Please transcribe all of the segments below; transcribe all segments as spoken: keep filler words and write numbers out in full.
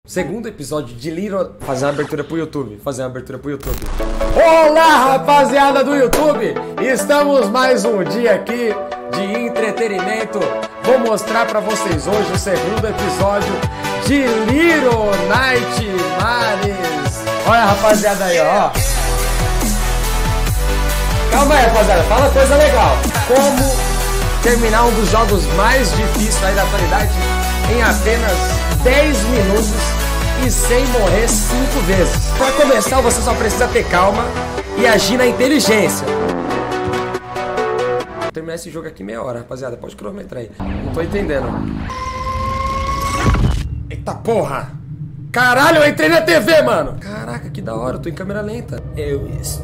Segundo episódio de Little... Fazer uma abertura pro YouTube. Fazer uma abertura pro YouTube. Olá, rapaziada do YouTube! Estamos mais um dia aqui de entretenimento. Vou mostrar pra vocês hoje o segundo episódio de Little Nightmares. Olha, rapaziada, aí, ó. Calma aí, rapaziada. Fala coisa legal. Como terminar um dos jogos mais difíceis aí da atualidade em apenas dez minutos e sem morrer cinco vezes. Para começar, você só precisa ter calma e agir na inteligência. Vou terminar esse jogo aqui meia hora, rapaziada. Pode cronometrar aí. Não tô entendendo. Eita porra! Caralho, eu entrei na T V, mano! Caraca, que da hora. Eu tô em câmera lenta. Eu estou...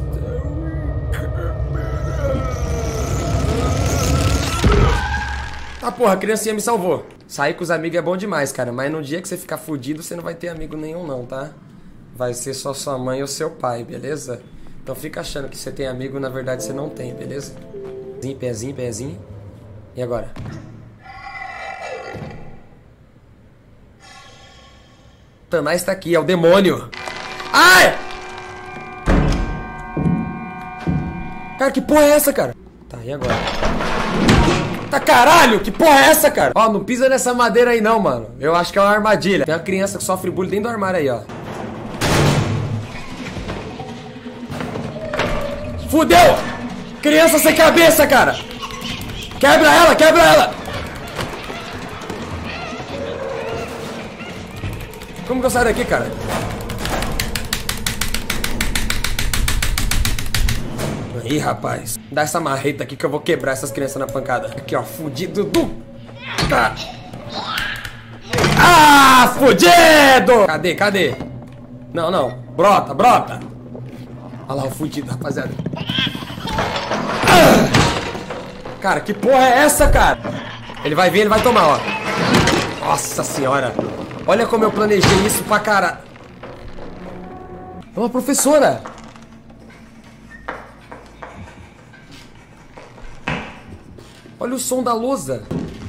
Ah, porra, a criancinha me salvou. Sair com os amigos é bom demais, cara. Mas no dia que você ficar fudido, você não vai ter amigo nenhum não, tá? Vai ser só sua mãe ou seu pai, beleza? Então fica achando que você tem amigo, na verdade você não tem, beleza? Pezinho, pezinho, pezinho. E agora? Tanais tá aqui, é o demônio. Ai! Cara, que porra é essa, cara? Tá, e agora? Tá, caralho, que porra é essa, cara? Ó, não pisa nessa madeira aí não, mano. Eu acho que é uma armadilha. Tem uma criança que sofre bullying dentro do armário aí, ó. Fudeu! Criança sem cabeça, cara! Quebra ela, quebra ela! Como que eu saio daqui, cara? Ih, rapaz, dá essa marreta aqui que eu vou quebrar essas crianças na pancada. Aqui, ó, fudido do... Ah, fudido! Cadê, cadê? Não, não, brota, brota. Olha lá o fudido, rapaziada. Ah! Cara, que porra é essa, cara? Ele vai vir, ele vai tomar, ó. Nossa senhora. Olha como eu planejei isso pra cara. É uma professora. Olha o som da lousa.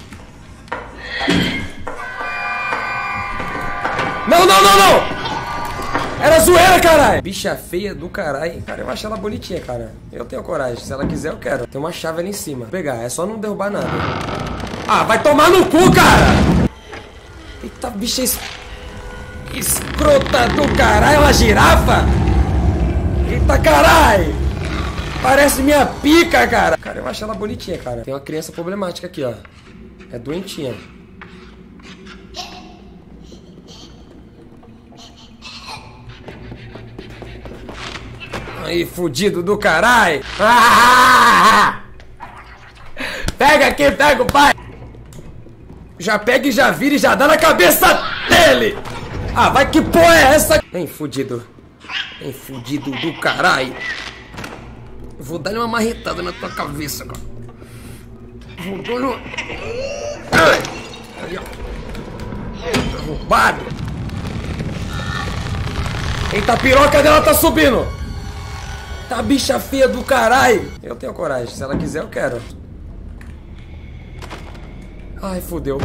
Não, não, não, não! Era zoeira, caralho! Bicha feia do caralho. Cara, eu acho ela bonitinha, cara. Eu tenho coragem. Se ela quiser, eu quero. Tem uma chave ali em cima. Vou pegar. É só não derrubar nada. Ah, vai tomar no cu, cara! Eita, bicha es... escrota do caralho. É uma girafa? Eita, caralho! Parece minha pica, cara. Cara, eu acho ela bonitinha, cara. Tem uma criança problemática aqui, ó. É doentinha. Aí, fudido do caralho. Ah! Pega aqui, pega o pai. Já pega e já vira e já dá na cabeça dele. Ah, vai, que porra é essa? Vem, fudido. Vem, fudido do caralho. Vou dar-lhe uma marretada na tua cabeça, cara. Vou dar-lhe uma... Ai! Ali, ó. Tá roubado. Eita, a piroca dela tá subindo. Tá bicha feia do caralho. Eu tenho coragem. Se ela quiser, eu quero. Ai, fodeu.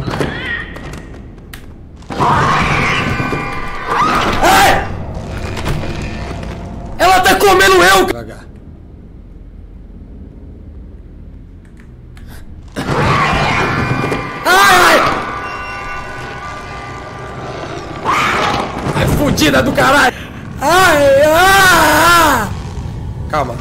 Ai! Ela tá comendo eu! Devagar. Fudida do caralho! Ai, ah, ah. Calma.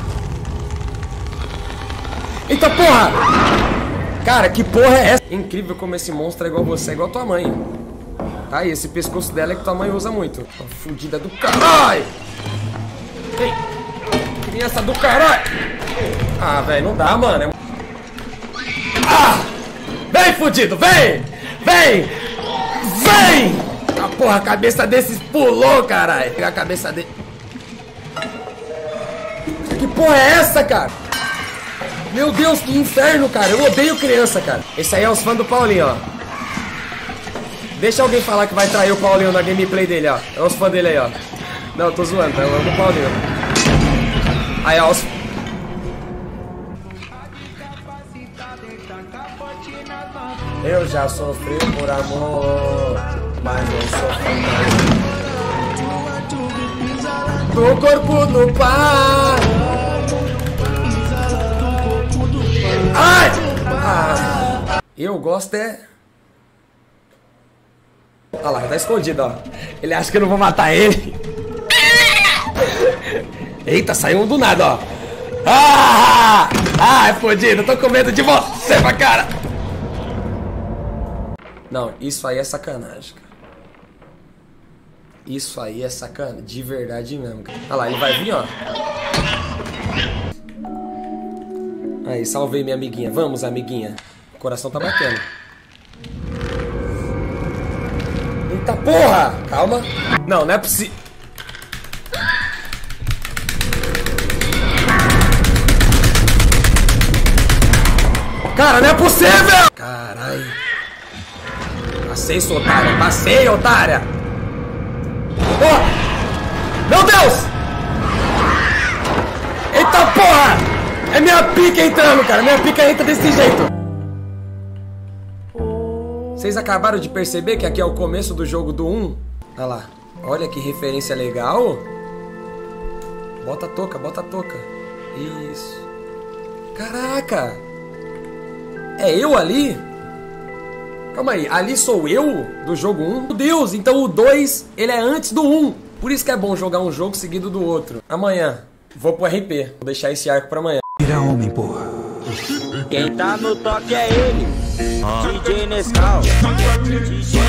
Eita porra! Cara, que porra é essa? Incrível como esse monstro é igual você, é igual tua mãe. Tá, e esse pescoço dela é que tua mãe usa muito. Fudida do caralho! Ei, criança do caralho! Ah, velho, não dá, mano. Ah! Vem, fudido, vem! Vem! Vem! Ah, porra, a cabeça desses pulou, caralho. Pegar a cabeça dele. Que porra é essa, cara? Meu Deus, que inferno, cara. Eu odeio criança, cara. Esse aí é os fãs do Paulinho, ó. Deixa alguém falar que vai trair o Paulinho na gameplay dele, ó. É os fãs dele aí, ó. Não, eu tô zoando, tá? Eu amo o Paulinho. Aí, ó, os... Eu já sofri por amor, mas não sofri mais. do corpo do pai. Ai! Ah. Eu gosto é... Olha lá, tá escondido, ó. Ele acha que eu não vou matar ele. Eita, saiu um do nada, ó. Ah! Ah, fodido, tô com medo de você, pra cara. Não, isso aí é sacanagem, cara. Isso aí é sacanagem, de verdade mesmo, cara. Olha lá, ele vai vir, ó. Aí, salvei minha amiguinha. Vamos, amiguinha. O coração tá batendo. Eita porra! Calma. Não, não é possível. Cara, não é possível! Caralho. Passei, sua otária. Passei, otária. Oh! Meu Deus! Eita porra! É minha pica entrando, cara. Minha pica entra desse jeito. Vocês acabaram de perceber que aqui é o começo do jogo do um? Olha lá. Olha que referência legal. Bota a touca, bota a touca. Isso. Caraca. É eu ali? Calma aí. Ali sou eu do jogo um? Meu Deus, então o dois, ele é antes do um. Por isso que é bom jogar um jogo seguido do outro. Amanhã, vou pro R P. Vou deixar esse arco pra amanhã. Vira homem, porra. Quem tá no toque é ele, ah. D J Nescau.